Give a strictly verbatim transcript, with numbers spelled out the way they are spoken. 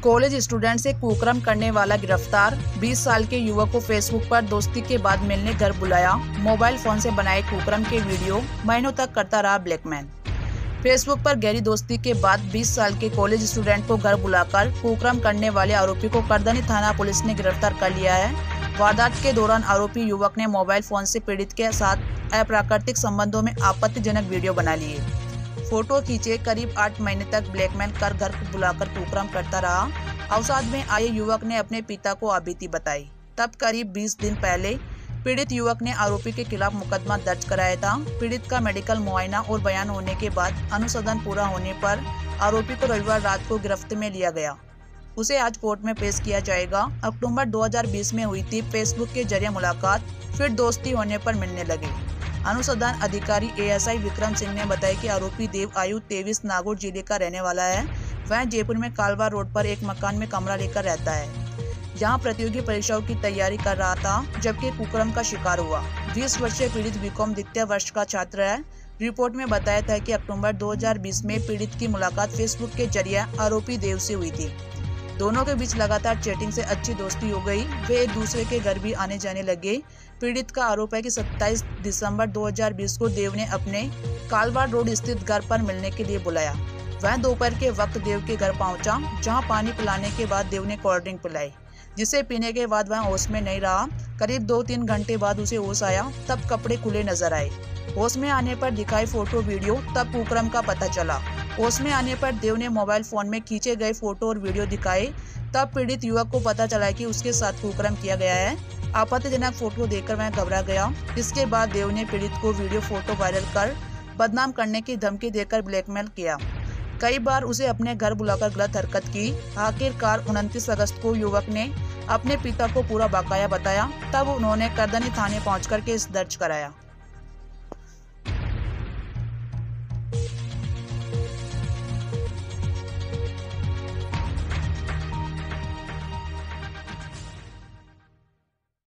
College student से कुकर्म करने वाला गिरफ्तार। बीस साल के युवक को फेसबुक पर दोस्ती के बाद मिलने घर बुलाया। मोबाइल फोन से बनाए कुकर्म के वीडियो, महीनों तक करता रहा ब्लैकमेल। फेसबुक पर गहरी दोस्ती के बाद बीस साल के कॉलेज स्टूडेंट को घर बुलाकर कुकर्म करने वाले आरोपी को करदनी थाना पुलिस ने गिरफ्तार कर लिया है। वारदात के दौरान आरोपी युवक ने मोबाइल फोन से पीड़ित के साथ अप्राकृतिक संबंधों में आपत्तिजनक वीडियो बना लिए, फोटो खींचे, करीब आठ महीने तक ब्लैकमेल कर घर बुलाकर कुकर्म करता रहा। अवसाद में आए युवक ने अपने पिता को आपबीती बताई। तब करीब बीस दिन पहले पीड़ित युवक ने आरोपी के खिलाफ मुकदमा दर्ज कराया था। पीड़ित का मेडिकल मुआयना और बयान होने के बाद अनुसंधान पूरा होने पर आरोपी को रविवार रात को गिरफ्त में लिया गया। उसे आज कोर्ट में पेश किया जाएगा। अक्टूबर दो हज़ार बीस में हुई थी फेसबुक के जरिए मुलाकात, फिर दोस्ती होने पर मिलने लगे। अनुसंधान अधिकारी एएसआई विक्रम सिंह ने बताया कि आरोपी देव आयु तेईस नागौर जिले का रहने वाला है। वह जयपुर में कालवा रोड पर एक मकान में कमरा लेकर रहता है, जहां प्रतियोगी परीक्षाओं की तैयारी कर रहा था, जबकि कुकर्म का शिकार हुआ। बीस वर्षीय पीड़ित बीकॉम द्वितीय वर्ष का छात्र है। रिपोर्ट में बताया था कि अक्टूबर दो हज़ार बीस में पीड़ित की मुलाकात फेसबुक के जरिए आरोपी देव से हुई थी। दोनों के बीच लगातार चैटिंग से अच्छी दोस्ती हो गई। वे एक दूसरे के घर भी आने जाने लगे। पीड़ित का आरोप है कि सत्ताईस दिसंबर दो हज़ार बीस को देव ने अपने कालवा रोड स्थित घर पर मिलने के लिए बुलाया। वह दोपहर के वक्त देव के घर पहुंचा, जहां पानी पिलाने के बाद देव ने कोल्ड ड्रिंक पिलाई, जिसे पीने के बाद वह होश में नहीं रहा। करीब दो तीन घंटे बाद उसे होश आया, तब कपड़े खुले नजर आए। होश में आने पर दिखाई फोटो वीडियो, तब कुकर्म का पता चला। होश में आने पर देव ने मोबाइल फोन में खींचे गए फोटो और वीडियो दिखाए, तब पीड़ित युवक को पता चला कि उसके साथ कुकर्म किया गया है। आपत्तिजनक फोटो देखकर वह घबरा गया। इसके बाद देव ने पीड़ित को वीडियो फोटो वायरल कर बदनाम करने की धमकी देकर ब्लैकमेल किया। कई बार उसे अपने घर बुलाकर गलत हरकत की। आखिरकार उनतीस अगस्त को युवक ने अपने पिता को पूरा बकाया बताया। तब उन्होंने करदनी थाने पहुंचकर केस दर्ज कराया।